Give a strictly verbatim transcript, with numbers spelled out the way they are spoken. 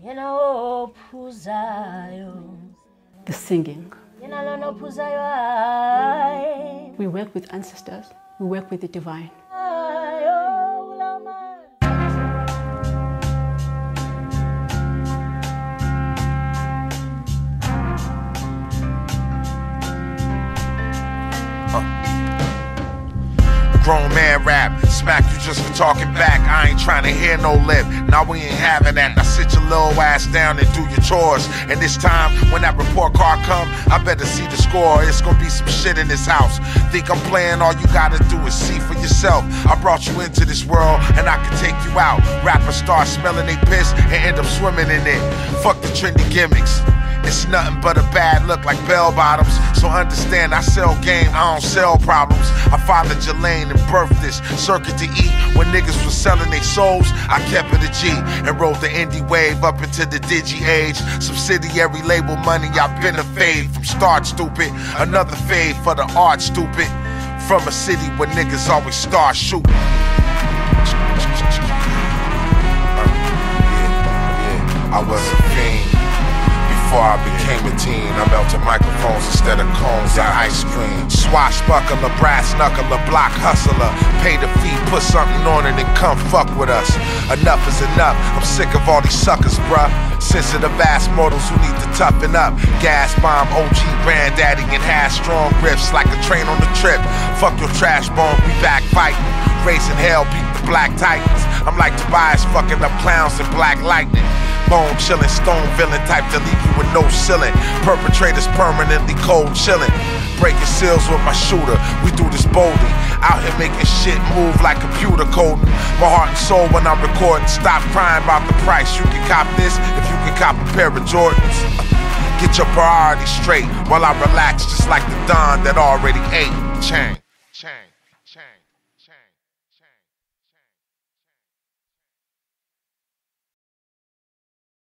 The singing. We work with ancestors. We work with the divine. Grown man rap, smack you just for talking back. I ain't trying to hear no lip. Now we ain't having that. Now sit your little ass down and do your chores. And this time, when that report card come, I better see the score. It's gonna be some shit in this house. Think I'm playing? All you gotta do is see for yourself. I brought you into this world, and I can take you out. Rappers start smelling they piss and end up swimming in it. Fuck the trendy gimmicks. It's nothing but a bad look like bell bottoms. So understand, I sell game, I don't sell problems. I fathered your lane and birthed this circuit to eat. When niggas was selling their souls, I kept it a G and rode the indie wave up into the digi age. Subsidiary label money, I've been a fade from start, stupid. Another fade for the art, stupid. From a city where niggas always start shooting. Uh, yeah, yeah, I was a fiend. Before I became a teen, I melted microphones instead of cones and ice cream. Swashbuckler, brass knuckler, block hustler. Pay the fee, put something on it and come fuck with us. Enough is enough, I'm sick of all these suckers, bruh. Sensitive ass mortals who need to toughen up. Gas bomb, O G granddaddy and have strong riffs like a train on the trip. Fuck your trash bomb, we back fighting. Raising hell, beat the black titans. I'm like Tobias fucking up clowns in black lightning. Bone chillin', stone villain type to leave you with no ceiling. Perpetrators permanently cold chillin'. Breaking seals with my shooter, we do this boldly. Out here making shit move like computer coding. My heart and soul when I'm recording. Stop crying about the price. You can cop this if you can cop a pair of Jordans. Get your priorities straight while I relax just like the Don that already ate. Chang, chang, chang.